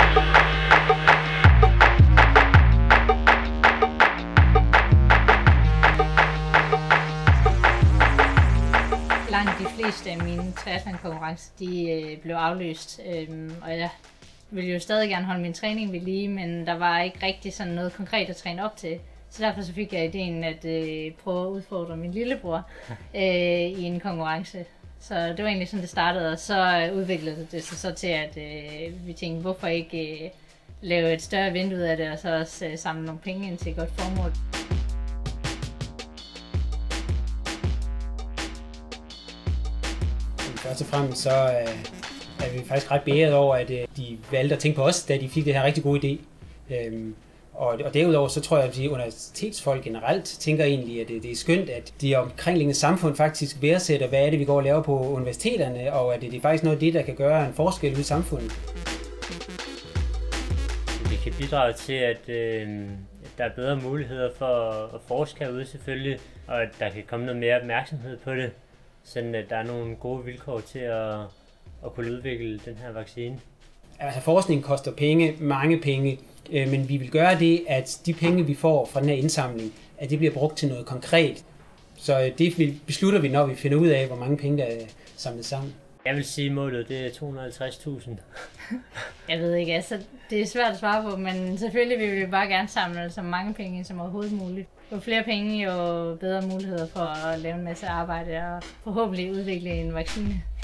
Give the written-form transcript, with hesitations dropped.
Langt de fleste af mine triathlon-konkurrencer, de blev aflyst, og jeg ville jo stadig gerne holde min træning ved lige, men der var ikke rigtig sådan noget konkret at træne op til. Så derfor så fik jeg ideen at prøve at udfordre min lillebror i en konkurrence. Så det var egentlig sådan, det startede, og så udviklede det sig så til, at vi tænkte, hvorfor ikke lave et større event ud af det, og så også samle nogle penge ind til et godt formål. Først og fremmest så er vi faktisk ret beæret over, at de valgte at tænke på os, da de fik det her rigtig gode idé. Og derudover så tror jeg, at de universitetsfolk generelt tænker egentlig, at det er skønt, at de omkringliggende samfund faktisk værdsætter, hvad er det, vi går og laver på universiteterne, og at det er faktisk noget af det, der kan gøre en forskel ude i samfundet. Det kan bidrage til, at der er bedre muligheder for at forske herude selvfølgelig, og at der kan komme noget mere opmærksomhed på det, sådan at der er nogle gode vilkår til at kunne udvikle den her vaccine. Altså forskning koster penge, mange penge, men vi vil gøre det, at de penge, vi får fra den her indsamling, at det bliver brugt til noget konkret. Så det beslutter vi, når vi finder ud af, hvor mange penge, der er samlet sammen. Jeg vil sige, målet det er 250.000. Jeg ved ikke, altså det er svært at svare på, men selvfølgelig vil vi bare gerne samle så mange penge som overhovedet muligt. Jo flere penge, jo bedre muligheder for at lave en masse arbejde og forhåbentlig udvikle en vaccine.